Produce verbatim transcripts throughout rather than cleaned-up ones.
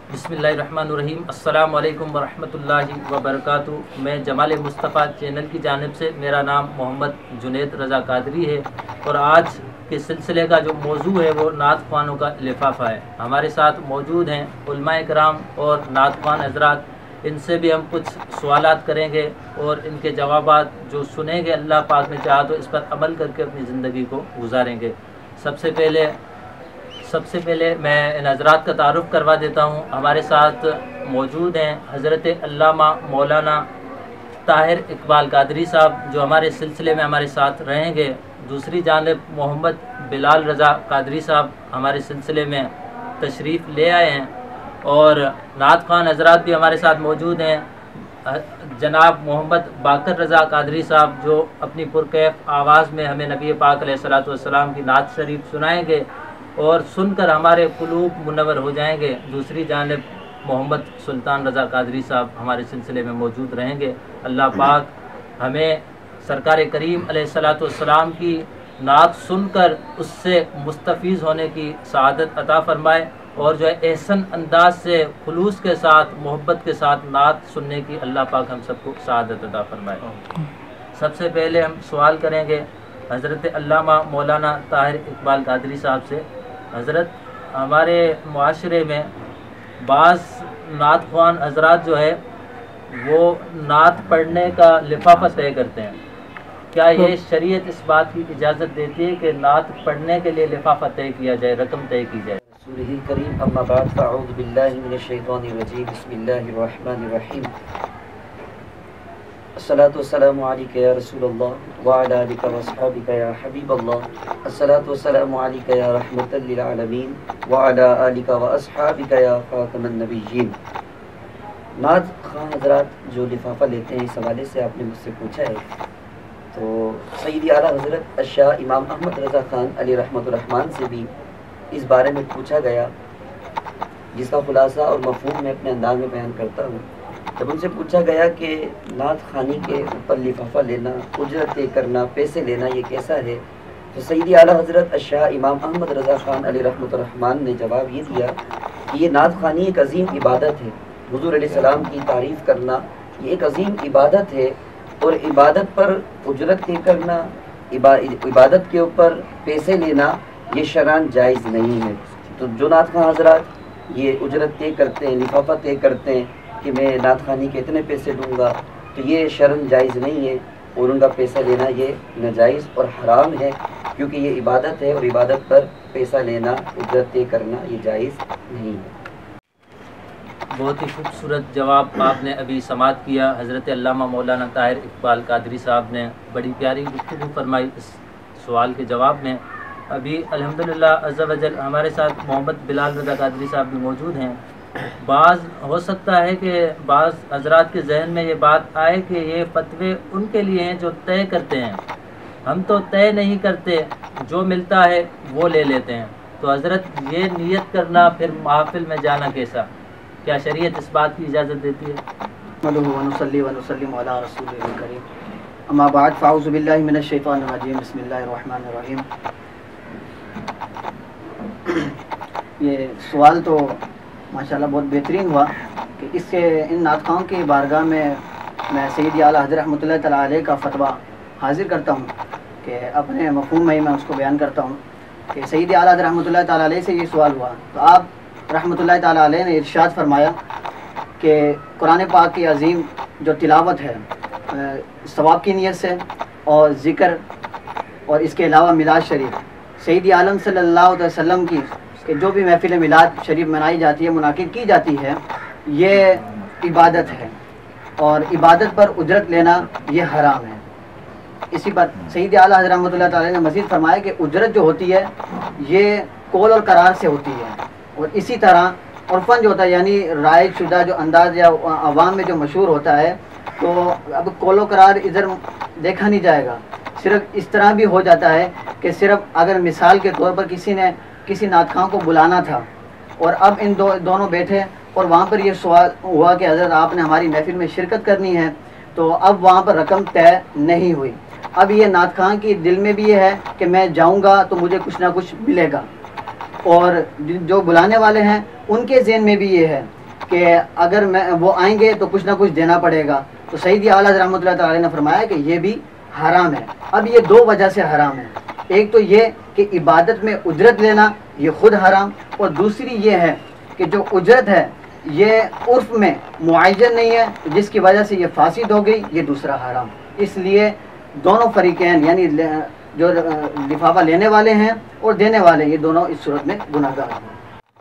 بسم اللہ الرحمن الرحیم۔ السلام علیکم ورحمۃ اللہ وبرکاتہ۔ میں جمال مصطفیٰ چینل کی جانب سے، میرا نام محمد جنید رضا قادری ہے، اور آج کے سلسلے کا جو موضوع ہے وہ نعت خوانوں کا لفافہ ہے۔ ہمارے ساتھ موجود ہیں علماء کرام اور نعت خوان حضرات۔ ان سے بھی ہم کچھ سوالات کریں گے اور ان کے جوابات جو سنیں گے، اللہ پاک نے چاہا تو اس پر عمل کر کے اپنی زندگی کو گزاریں گے۔ سب سے پہلے سب سے پہلے میں ان حضرات کا تعارف کروا دیتا ہوں۔ ہمارے ساتھ موجود ہیں حضرت علامہ مولانا طاہر اقبال قادری صاحب، جو ہمارے سلسلے میں ہمارے ساتھ رہیں گے۔ دوسری جانب محمد بلال رضا قادری صاحب ہمارے سلسلے میں تشریف لے آئے ہیں، اور نعت خوان حضرات بھی ہمارے ساتھ موجود ہیں۔ جناب محمد باقر رضا قادری صاحب، جو اپنی پرکیف آواز میں ہمیں نبی پاک علیہ الصلوۃ والسلام کی نعت شریف سنائیں گے اور سن کر ہمارے قلوب منور ہو جائیں گے۔ دوسری جانب محمد سلطان رضا قادری صاحب ہمارے سلسلے میں موجود رہیں گے۔ اللہ پاک ہمیں سرکار کریم علیہ الصلوۃ والسلام کی نعت سن کر اس سے مستفیض ہونے کی سعادت عطا فرمائے، اور جو ہے احسن انداز سے خلوص کے ساتھ محبت کے ساتھ نعت سننے کی اللہ پاک ہم سب کو سعادت عطا فرمائے۔ سب سے پہلے ہم سوال کریں گے حضرت علامہ مولانا طاہر اقبال قادری صاحب سے۔ حضرت، ہمارے معاشرے میں بعض نعت خوان حضرات جو ہے وہ نعت پڑھنے کا لفافہ طے کرتے ہیں۔ کیا یہ شریعت اس بات کی اجازت دیتی ہے کہ نعت پڑھنے کے لیے لفافہ طے کیا جائے، رقم طے کی جائے؟ رسول کریم، اما بعد، فاعوذ باللہ من الشیطان الرجیم، بسم اللہ الرحمن الرحیم۔ الصلاۃ والسلام علیک یا رسول اللہ وعلی آلک واصحابک یا حبیب اللہ۔ الصلاۃ والسلام علیک یا رحمۃ للعالمین وعلی آلک واصحابک یا خاتم النبیین۔ نعت خوان حضرات جو لفافہ لیتے ہیں، اس حوالے سے آپ نے مجھ سے پوچھا ہے، تو سیدی اعلیٰ حضرت الشاہ امام احمد رضا خان علیہ رحمۃ الرحمن سے بھی اس بارے میں پوچھا گیا، جس کا خلاصہ اور مفہوم میں اپنے انداز میں بیان کرتا ہوں۔ جب ان سے پوچھا گیا کہ نعت خوانی کے اوپر لفافہ لینا، اجرت طے کرنا، پیسے لینا، یہ کیسا ہے، تو سیدی اعلیٰ حضرت الشاہ امام احمد رضا خان علیہ رحمۃ الرحمن نے جواب یہ دیا کہ یہ نعت خوانی ایک عظیم عبادت ہے۔ حضور علیہ السلام کی تعریف کرنا یہ ایک عظیم عبادت ہے، اور عبادت پر اجرت طے کرنا، عبادت کے اوپر پیسے لینا یہ شرعاً جائز نہیں ہے۔ تو جو نعت خوان حضرات یہ اجرت طے کرتے ہیں، لفافہ طے کرتے ہیں کہ میں نعت خوانی کے اتنے پیسے دوں گا، تو یہ شرعاً جائز نہیں ہے، اور ان کا پیسہ لینا یہ ناجائز اور حرام ہے، کیونکہ یہ عبادت ہے، اور عبادت پر پیسہ لینا، اجرت طے کرنا یہ جائز نہیں ہے۔ بہت ہی خوبصورت جواب آپ نے ابھی سماعت کیا۔ حضرت علامہ مولانا طاہر اقبال قادری صاحب نے بڑی پیاری گفتگو فرمائی اس سوال کے جواب میں۔ ابھی الحمدللہ عز و جل ہمارے ساتھ محمد بلال رضا قادری صاحب بھی موجود ہیں۔ بعض ہو سکتا ہے کہ بعض حضرات کے ذہن میں یہ بات آئے کہ یہ فتوے ان کے لیے ہیں جو طے کرتے ہیں، ہم تو طے نہیں کرتے، جو ملتا ہے وہ لے لیتے ہیں۔ تو حضرت، یہ نیت کرنا پھر محافل میں جانا کیسا؟ کیا شریعت اس بات کی اجازت دیتی ہے؟ نحمدہ ونصلی ونسلم علی رسولہ الکریم، اما بعد، فاعوذ باللہ من الشیطان الرجیم، بسم اللہ الرحمن الرحیم۔ یہ سوال تو ماشاءاللہ بہت بہترین ہوا کہ اس کے ان نعت خواہوں کی بارگاہ میں میں سیدی اعلیٰ حضرت رحمۃ اللہ تعالیٰ علیہ کا فتویٰ حاضر کرتا ہوں، کہ اپنے مفہوم میں ہی میں اس کو بیان کرتا ہوں کہ سیدی اعلیٰ حضرت رحمۃ اللہ تعالیٰ علیہ سے یہ سوال ہوا، تو آپ رحمۃ اللہ تعالیٰ علیہ نے ارشاد فرمایا کہ قرآن پاک کی عظیم جو تلاوت ہے ثواب کی نیت سے، اور ذکر، اور اس کے علاوہ میلاد شریف، سیدی عالم صلی اللہ علیہ وسلم کی کہ جو بھی محفل میلاد شریف منائی جاتی ہے، منعقد کی جاتی ہے، یہ عبادت ہے، اور عبادت پر اجرت لینا یہ حرام ہے۔ اسی پر سیدی اعلیٰ حضرت رحمۃ اللہ تعالیٰ نے مزید فرمایا کہ اجرت جو ہوتی ہے یہ قول اور قرار سے ہوتی ہے، اور اسی طرح عرفاً جو ہوتا ہے، یعنی رائج شدہ جو انداز یا عوام میں جو مشہور ہوتا ہے، تو اب قول و قرار ادھر دیکھا نہیں جائے گا۔ صرف اس طرح بھی ہو جاتا ہے کہ صرف اگر مثال کے طور پر کسی نے کسی نعت خواں کو بلانا تھا، اور اب ان دو دونوں بیٹھے اور وہاں پر یہ سوال ہوا کہ حضرت آپ نے ہماری محفل میں شرکت کرنی ہے، تو اب وہاں پر رقم طے نہیں ہوئی۔ اب یہ نعت خواں کی دل میں بھی یہ ہے کہ میں جاؤں گا تو مجھے کچھ نہ کچھ ملے گا، اور جو بلانے والے ہیں ان کے ذہن میں بھی یہ ہے کہ اگر میں وہ آئیں گے تو کچھ نہ کچھ دینا پڑے گا. تو سیدی اعلیٰ حضرت رحمۃ اللہ تعالی نے فرمایا کہ یہ بھی حرام ہے. اب یہ دو وجہ سے حرام ہے. ایک تو یہ کہ عبادت میں اجرت لینا یہ خود حرام، اور دوسری یہ ہے کہ جو اجرت ہے یہ عرف میں معین نہیں ہے، جس کی وجہ سے یہ فاسد ہو گئی، یہ دوسرا حرام. اس لیے دونوں فریقین یعنی جو لفافہ لینے والے ہیں اور دینے والے، یہ دونوں اس صورت میں گناہ گار ہیں.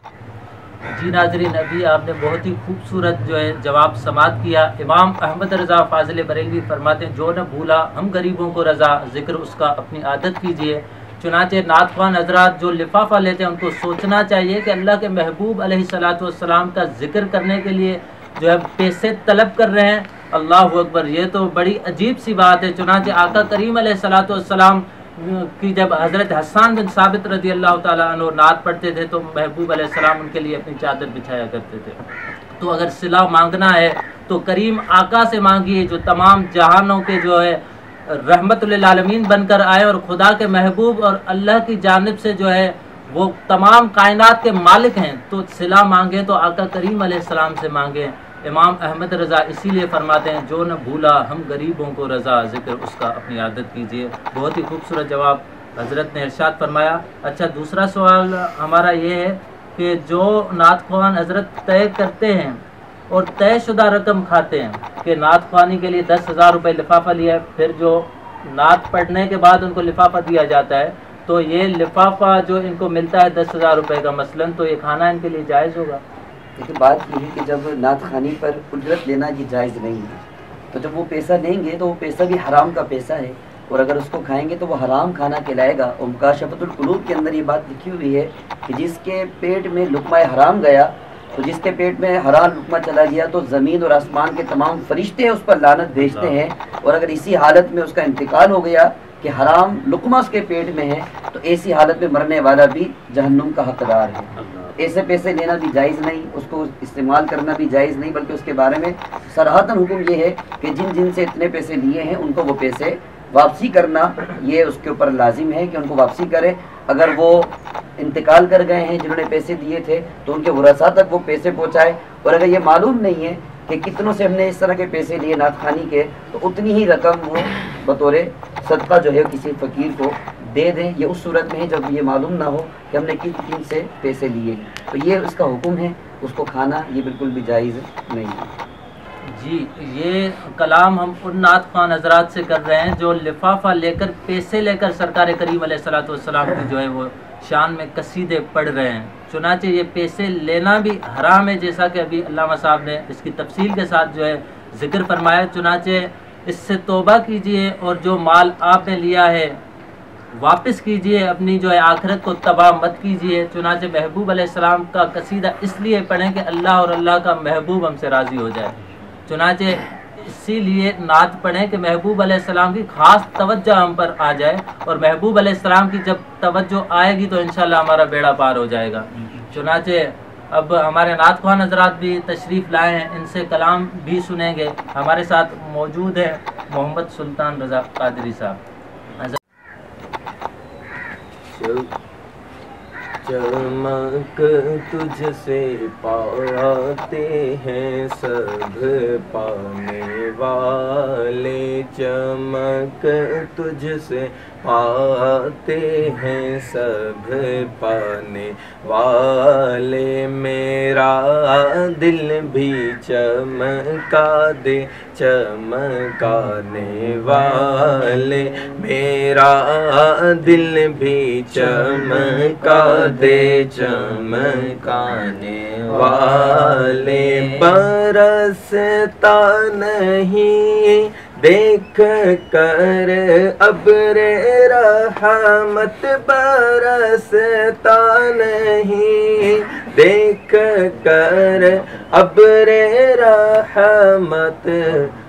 جی ناظرین، ابھی آپ نے بہت ہی خوبصورت جو ہے جواب سماعت کیا. امام احمد رضا فاضل بریلوی فرماتے ہیں جو نہ بھولا ہم غریبوں کو رضا، ذکر اس کا اپنی عادت کیجیے. چنانچہ نعت خوان حضرات جو لفافہ لیتے ہیں ان کو سوچنا چاہیے کہ اللہ کے محبوب علیہ الصلاۃ والسلام کا ذکر کرنے کے لیے جو ہے پیسے طلب کر رہے ہیں. اللہ اکبر، یہ تو بڑی عجیب سی بات ہے. چنانچہ آقا کریم علیہ الصلاۃ والسلام کی جب حضرت حسان بن ثابت رضی اللہ تعالیٰ عنہ نعت پڑھتے تھے تو محبوب علیہ السلام ان کے لیے اپنی چادر بچھایا کرتے تھے. تو اگر صلہ مانگنا ہے تو کریم آقا سے مانگیے جو تمام جہانوں کے جو ہے رحمت للعالمین بن کر آئے اور خدا کے محبوب اور اللہ کی جانب سے جو ہے وہ تمام کائنات کے مالک ہیں. تو صلہ مانگیں تو آقا کریم علیہ السلام سے مانگیں. امام احمد رضا اسی لیے فرماتے ہیں جو نہ بھولا ہم غریبوں کو رضا، ذکر اس کا اپنی عادت کیجیے. بہت ہی خوبصورت جواب حضرت نے ارشاد فرمایا. اچھا، دوسرا سوال ہمارا یہ ہے کہ جو نعت خوان حضرت طے کرتے ہیں اور طے شدہ رقم کھاتے ہیں کہ نعت خوانی کے لیے دس ہزار روپے لفافہ لیا ہے، پھر جو نعت پڑھنے کے بعد ان کو لفافہ دیا جاتا ہے، تو یہ لفافہ جو ان کو ملتا ہے دس ہزار روپے کا مثلاً، تو یہ کھانا ان کے لیے جائز ہوگا؟ لیکن بات یہ ہے کہ جب نعت خوانی پر اجرت لینا یہ جائز نہیں ہے، تو جب وہ پیسہ لیں گے تو وہ پیسہ بھی حرام کا پیسہ ہے، اور اگر اس کو کھائیں گے تو وہ حرام کھانا کہلائے گا. اور مکاشفۃ القلوب کے اندر یہ بات لکھی ہوئی ہے کہ جس کے پیٹ میں لقمہ حرام گیا، تو جس کے پیٹ میں حرام لقمہ چلا گیا تو زمین اور آسمان کے تمام فرشتے اس پر لعنت بھیجتے ہیں. اور اگر اسی حالت میں اس کا انتقال ہو گیا کہ حرام لقمہ اس کے پیٹ میں ہے، تو ایسی حالت میں مرنے والا بھی جہنم کا حقدار ہے. ایسے پیسے لینا بھی جائز نہیں، اس کو استعمال کرنا بھی جائز نہیں، بلکہ اس کے بارے میں صراحتاً حکم یہ ہے کہ جن جن سے اتنے پیسے لیے ہیں ان کو وہ پیسے واپسی کرنا یہ اس کے اوپر لازم ہے کہ ان کو واپسی کرے. اگر وہ انتقال کر گئے ہیں جنہوں نے پیسے دیے تھے تو ان کے ورثاء تک وہ پیسے پہنچائے. اور اگر یہ معلوم نہیں ہے کہ کتنوں سے ہم نے اس طرح کے پیسے لیے نعت خوانی کے، تو اتنی ہی رقم وہ بطور صدقہ جو ہے کسی فقیر کو دے دیں. یہ اس صورت میں ہے جب یہ معلوم نہ ہو کہ ہم نے کن کن سے پیسے لیے. تو یہ اس کا حکم ہے، اس کو کھانا یہ بالکل بھی جائز نہیں ہے. جی، یہ کلام ہم ان نعت خوان حضرات سے کر رہے ہیں جو لفافہ لے کر پیسے لے کر سرکار کریم علیہ الصلوۃ والسلام کی جو ہے وہ شان میں قصیدے پڑھ رہے ہیں. چنانچہ یہ پیسے لینا بھی حرام ہے، جیسا کہ ابھی علامہ صاحب نے اس کی تفصیل کے ساتھ جو ہے ذکر فرمایا. چنانچہ اس سے توبہ کیجئے اور جو مال آپ نے لیا ہے واپس کیجئے، اپنی جو ہے آخرت کو تباہ مت کیجئے. چنانچہ محبوب علیہ السلام کا قصیدہ اس لیے پڑھیں کہ اللہ اور اللہ کا محبوب ہم سے راضی ہو جائے. چنانچہ اسی لیے نعت پڑھیں کہ محبوب علیہ السلام کی خاص توجہ ہم پر آ جائے، اور محبوب علیہ السلام کی جب توجہ آئے گی تو انشاءاللہ ہمارا بیڑا پار ہو جائے گا. چنانچہ اب ہمارے نعت خوان حضرات بھی تشریف لائے ہیں، ان سے کلام بھی سنیں گے. ہمارے ساتھ موجود ہیں محمد سلطان رضا قادری صاحب. چمک تجھ سے پاتے ہیں سب پانے والے، چمک تجھ سے پاتے ہیں سب پانے والے. میرا دل بھی چمکا دے چمکانے والے، میرا دل بھی چمکا دے چمکانے والے. برستا نہیں دیکھ کر ابر رحمت، برستا نہیں دیکھ کر ابر رحمت،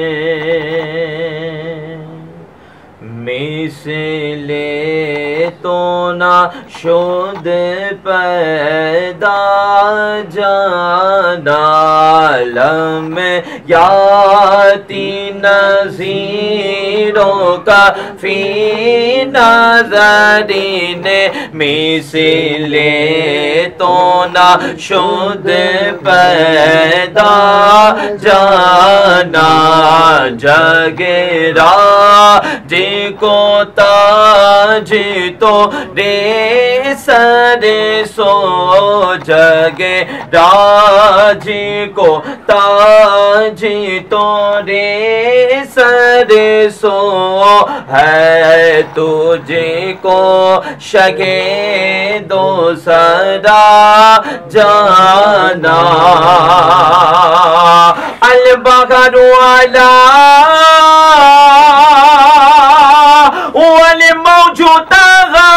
میں مثل تو نہ شد پیدا جانا لم یاتی نظیروں کا فی نظرین مثل تو نہ شد پیدا جانا جگرا جی کو تاج تو رے سر سو جگے راجی کو تاج تو رے سر سو ہے تجھے کو شگے دو سرا جانا البغر علی والموج طغى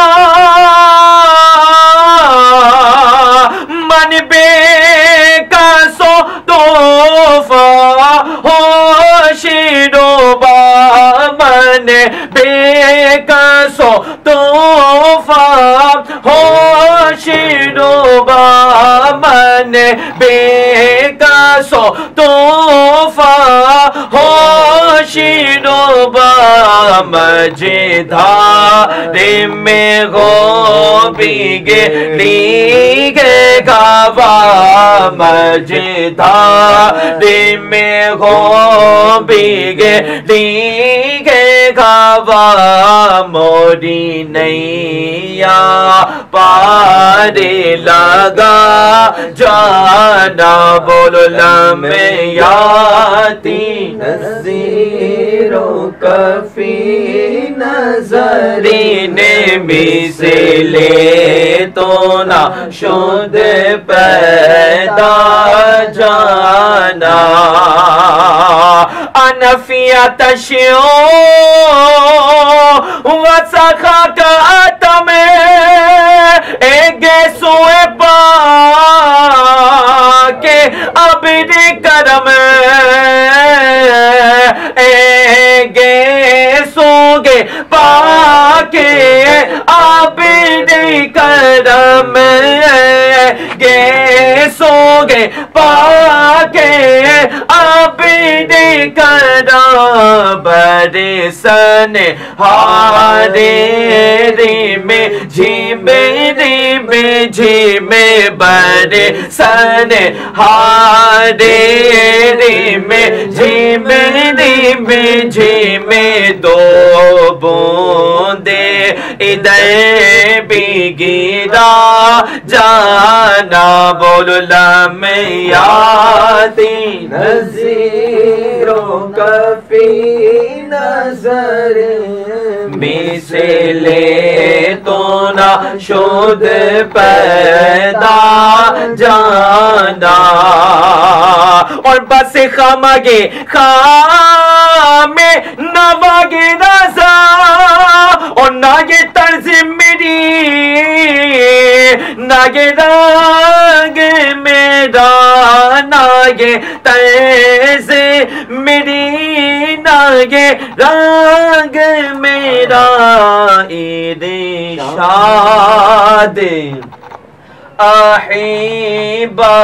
من بك صدفا ہوشیروبا من بك صدفا ہوشیروبا من بك صدفا ہوشیروبا مجدھار میں گو بیگے لیگے گاوا مجدھار میں گو بیگے لیگے گاوا موری نیا پار لگا جانا بولو لمیاتی نظیروں کفی نظرین مثل تو نہ شد پیدا جانا انفیہ تشیو وسخا کا اتم ایک سوئے پا کے عبد کرم گے سوگے پاکے عبد کرم گے سوگے پاکے عبد کرم برسن ہارے میں جھیمے میں جھیمے برسن ہارے میں جھیمے میں جھیمے دو بوندے ادھر بھی گرا جانا بولو لمیاتی نظیروں کفی نظر مثل تو نہ شد پیدا جانا اور بس خامگے خام نواگے رضا اور ناگے طرز میری ناگے رنگ میرا ناگے طرز میری ناگے رنگ میرا ارشاد احبا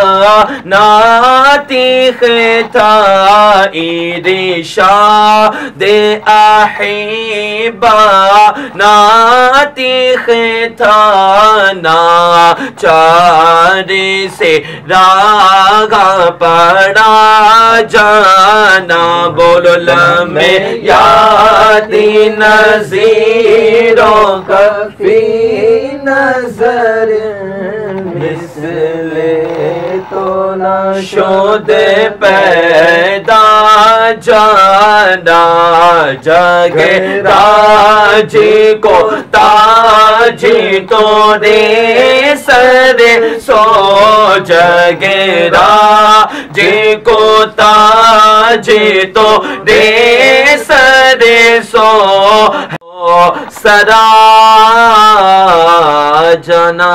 ناتی خطا ارشاد احبا ناتی خطا ناچار سے راگا پڑا جانا بولو لمیاتی نظیروں کفی نظر مثل تو نہ شد پیدا جانا جگے راجی کو تاجی تو رے سر سو جگے راجی کو تاجی تو رے سر سو سرا جنا.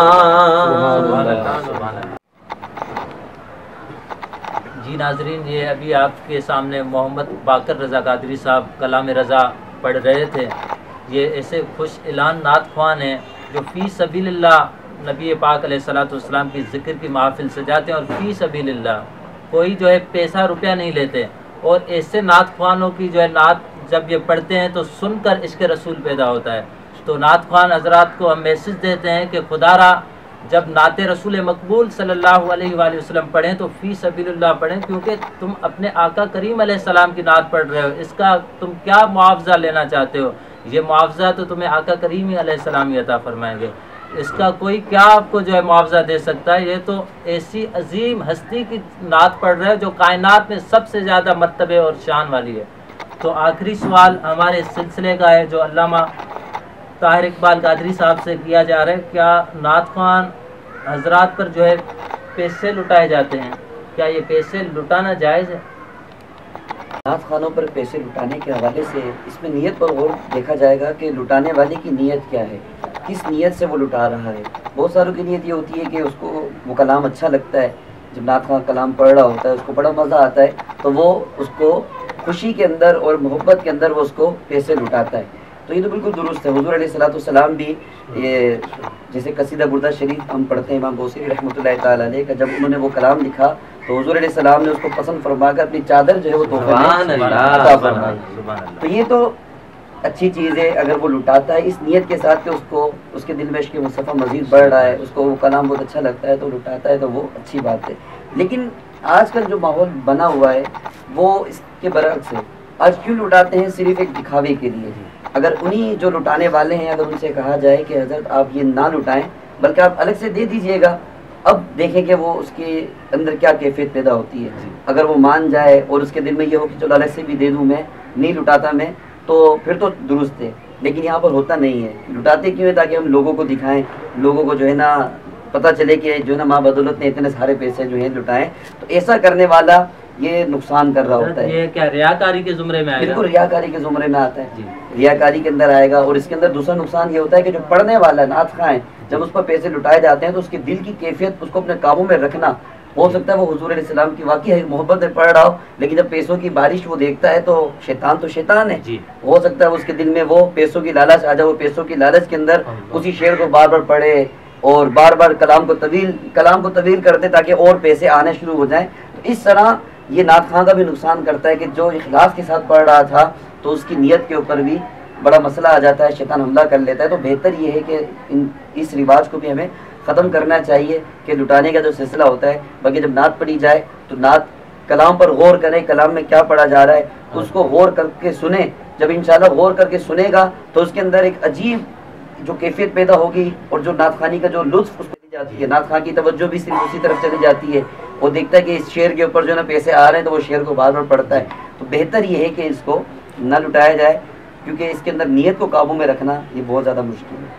جی ناظرین، یہ ابھی آپ کے سامنے محمد باقر رضا قادری صاحب کلام رضا پڑھ رہے تھے. یہ ایسے خوش اعلان نعت خوان ہیں جو فی سبیل اللہ نبی پاک علیہ الصلوۃ والسلام کی ذکر کی محافل سجاتے ہیں، اور فی سبیل اللہ کوئی جو ہے پیسہ روپیہ نہیں لیتے، اور ایسے نعت خوانوں کی جو ہے نعت جب یہ پڑھتے ہیں تو سن کر عشق رسول پیدا ہوتا ہے۔ تو نعت خوان حضرات کو ہم میسج دیتے ہیں کہ خدا را جب نعت رسول مقبول صلی اللہ علیہ وآلہ وسلم پڑھیں تو فی سبیل اللہ پڑھیں، کیونکہ تم اپنے آقا کریم علیہ السلام کی نعت پڑھ رہے ہو، اس کا تم کیا معاوضہ لینا چاہتے ہو؟ یہ معاوضہ تو تمہیں آقا کریم علیہ السلام ہی عطا فرمائیں گے، اس کا کوئی کیا آپ کو جو ہے معاوضہ دے سکتا ہے؟ یہ تو ایسی عظیم ہستی کی نعت پڑھ رہے ہو جو کائنات میں سب سے زیادہ مرتبے اور شان والی ہے۔ تو آخری سوال ہمارے اس سلسلے کا ہے جو علامہ طاہر اقبال قادری صاحب سے کیا جا رہا ہے، کیا نعت خوان حضرات پر جو ہے پیسے لٹائے جاتے ہیں؟ کیا یہ پیسے لٹانا جائز ہے؟ نعت خوانوں پر پیسے لٹانے کے حوالے سے اس میں نیت پر غور دیکھا جائے گا کہ لٹانے والے کی نیت کیا ہے، کس نیت سے وہ لٹا رہا ہے۔ بہت ساروں کی نیت یہ ہوتی ہے کہ اس کو وہ کلام اچھا لگتا ہے، جب نعت خواں کلام پڑھ رہا ہوتا ہے اس کو بڑا مزہ آتا ہے تو وہ اس کو خوشی کے اندر اور محبت کے اندر وہ اس کو پیسے لٹاتا ہے۔ تو یہ تو بالکل درست ہے۔ حضور علیہ الصلوۃ والسلام بھی یہ جیسے قصیدہ بردہ شریف ہم پڑھتے ہیں امام بوصیری رحمۃ اللہ تعالیٰ علیہ کا، جب انہوں نے وہ کلام لکھا تو حضور علیہ السلام نے اس کو پسند فرما کر اپنی چادر جو ہے وہ تحفے میں عطا فرمائی۔ تو یہ تو اچھی چیز ہے اگر وہ لٹاتا ہے اس نیت کے ساتھ کہ اس کو اس کے دل میں عشق مصطفیٰ مزید بڑھ رہا ہے، اس کو وہ کلام بہت اچھا لگتا ہے تو لٹاتا ہے، تو وہ اچھی بات ہے۔ لیکن آج کل جو ماحول بنا ہوا ہے وہ اس کے برعکس ہے۔ آج کیوں لٹاتے ہیں؟ صرف ایک دکھاوے کے لیے۔ اگر انہی جو لٹانے والے ہیں اگر ان سے کہا جائے کہ حضرت آپ یہ نہ لٹائیں بلکہ آپ الگ سے دے دیجئے گا، اب دیکھیں کہ وہ اس کے اندر کیا کیفیت پیدا ہوتی ہے۔ اگر وہ مان جائے اور اس کے دل میں یہ ہو کہ چلو الگ سے بھی دے دوں، میں نہیں لٹاتا میں، تو پھر تو درست ہے۔ لیکن یہاں پر ہوتا نہیں ہے۔ لٹاتے کیوں ہے؟ تاکہ ہم لوگوں کو دکھائیں، لوگوں کو جو ہے نا پتہ چلے کہ جو ہے نا ماں بدولت نے اتنے سارے پیسے جو ہیں لٹائیں۔ تو ایسا کرنے والا یہ نقصان کر رہا ہوتا ہے۔ یہ کیا ریاکاری کے زمرے میں آئے گا؟ بالکل ریاکاری کے زمرے میں آتا ہے، ریاکاری کے اندر آئے گا۔ اور اس کے اندر دوسرا نقصان یہ ہوتا ہے کہ جو پڑھنے والا نعت خواں ہے جب اس پر پیسے لٹائے جاتے ہیں تو اس کے دل کی کیفیت اس کو اپنے قابو میں رکھنا، ہو سکتا ہے وہ حضور علیہ السلام کی واقعی محبت میں پڑھ رہا ہو لیکن جب پیسوں کی بارش وہ دیکھتا ہے تو شیطان تو شیطان ہے، ہو سکتا ہے اس کے دل میں وہ پیسوں کی لالچ آ جائے، وہ پیسوں کی لالچ کے اندر اسی شعر کو بار بار پڑھے اور بار بار کلام کو طویل کلام کو طویل کرتے تاکہ اور پیسے آنے شروع ہو جائیں۔ تو اس طرح یہ نعت خواں کا بھی نقصان کرتا ہے کہ جو اخلاص کے ساتھ پڑھ رہا تھا تو اس کی نیت کے اوپر بھی بڑا مسئلہ آ جاتا ہے، شیطان حملہ کر لیتا ہے۔ تو بہتر یہ ہے کہ ان اس رواج کو بھی ہمیں ختم کرنا چاہیے کہ لٹانے کا جو سلسلہ ہوتا ہے، بلکہ جب نعت پڑھی جائے تو نعت کلام پر غور کریں، کلام میں کیا پڑھا جا رہا ہے اس کو غور کر کے سنیں۔ جب انشاءاللہ غور کر کے سنے گا تو اس کے اندر ایک عجیب جو کیفیت پیدا ہوگی اور جو نعت خوانی کا جو لطف اس کو دی جاتی ہے، نعت خواں کی توجہ بھی صرف اسی طرف چلی جاتی ہے، وہ دیکھتا ہے کہ اس شعر کے اوپر جو نا پیسے آ رہے ہیں تو وہ شعر کو بار بار پڑھتا ہے۔ تو بہتر یہ ہے کہ اس کو نہ لٹایا جائے کیونکہ اس کے اندر نیت کو قابو میں رکھنا یہ بہت زیادہ مشکل ہے۔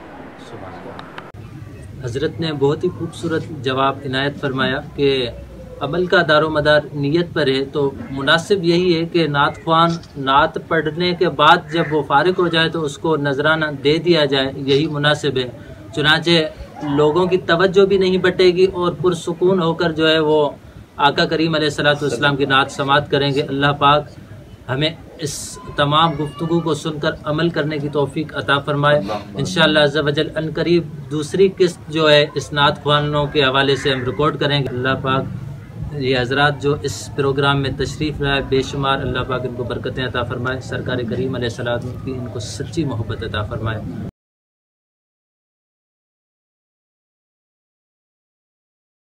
حضرت نے بہت ہی خوبصورت جواب عنایت فرمایا کہ عمل کا دار و مدار نیت پر ہے، تو مناسب یہی ہے کہ نعت خوان نعت پڑھنے کے بعد جب وہ فارغ ہو جائے تو اس کو نذرانہ دے دیا جائے، یہی مناسب ہے۔ چنانچہ لوگوں کی توجہ بھی نہیں بٹے گی اور پرسکون ہو کر جو ہے وہ آقا کریم علیہ الصلوۃ والسلام کی نعت سماعت کریں گے۔ اللہ پاک ہمیں اس تمام گفتگو کو سن کر عمل کرنے کی توفیق عطا فرمائے۔ انشاءاللہ عز و جل ان قریب دوسری قسط جو ہے اس نعت خوانوں کے حوالے سے ہم ریکارڈ کریں گے۔ اللہ پاک یہ حضرات جو اس پروگرام میں تشریف لائے بے شمار، اللہ پاک ان کو برکتیں عطا فرمائے، سرکار کریم علیہ السلام کی ان کو سچی محبت عطا فرمائے۔